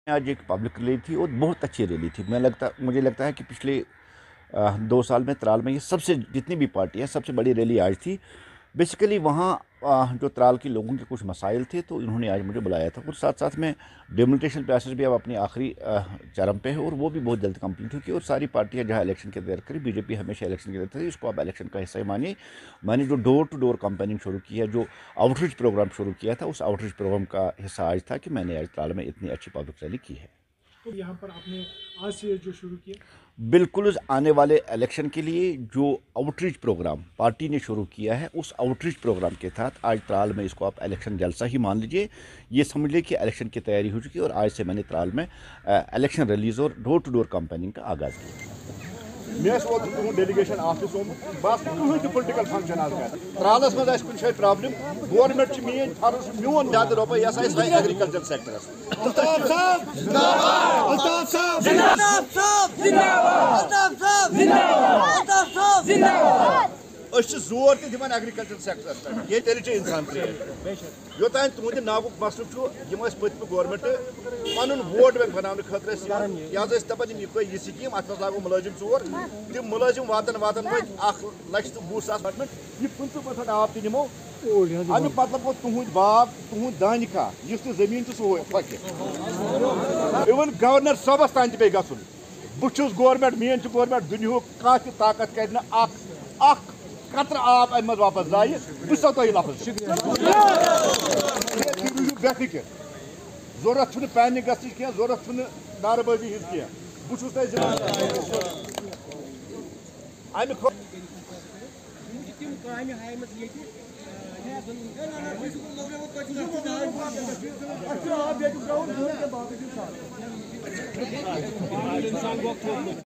आज एक public rally थी और बहुत अच्छी रैली थी। मुझे लगता है कि पिछले 2 साल में त्राल में ये सबसे जितनी भी पार्टी है सबसे बड़ी रैली आज थी। बेसिकली वहाँ जो त्राल के लोगों के कुछ मसाइल थे तो इन्होंने आज मुझे बुलाया था और साथ साथ में डिमोलिटेशन प्रोसेस भी अब अपनी आखिरी चरम पे है और वो भी बहुत जल्द कंप्लीट होगी। और सारी पार्टियाँ जहाँ इलेक्शन की तैयारी करी, बीजेपी हमेशा इलेक्शन की तैयारी थी, इसको अब इलेक्शन का हिस्सा ही मानिए। मैंने जो डोर टू डोर कैंपेनिंग शुरू की है, जो आउटरीच प्रोग्राम शुरू किया था, उस आउटरीच प्रोग्राम का हिस्सा आज था कि मैंने आज त्राल में इतनी अच्छी पब्लिक रैली की है। तो यहाँ पर आपने आज से जो शुरू किया, बिल्कुल उस आने वाले इलेक्शन के लिए जो आउटरीच प्रोग्राम पार्टी ने शुरू किया है, उस आउटरीच प्रोग्राम के तहत आज त्राल में इसको आप इलेक्शन जलसा ही मान लीजिए। ये समझ लीजिए कि इलेक्शन की तैयारी हो चुकी है और आज से मैंने त्राल में इलेक्शन रैलीज और डोर टू डोर कैंपेनिंग का आगाज़ किया। मे डेलीगेशन ऑफिस बस कहीं पोलिटिकल फंक्शन आज कर त्रालस मज कुछ प्रॉब्लम गवर्नमेंट मेन फर्ज मोन ज्यादा रुपये यह एग्रीकल्चर सेक्टरस जोर दिन एग्रीकल्चर सेक्टरस पे तेल इंसान क्रिएट योतान तुंद नागुक मसल पत्म गवर्नमेंट पन वोट बैंक बनाने खतर दपान यह स्कीम अत लागो मुलाजिम 4 तम मुलाजिम वातन वो 1,20,000 यह 50% आप तमो अमुक मतलब गो तुंद बाग तुंद दान का जमीन तो सह इवन गवर्नर सबस तान पे गुन बहुत गवर्नमेंट मेन गवर्नमेंट दुनिया कह ताकत कर कतर आब अम वापस जाए बो तुम लफ्ज बेफिक्र जरूरत पैनिक गई जरूरत नारबाजी हज कह बह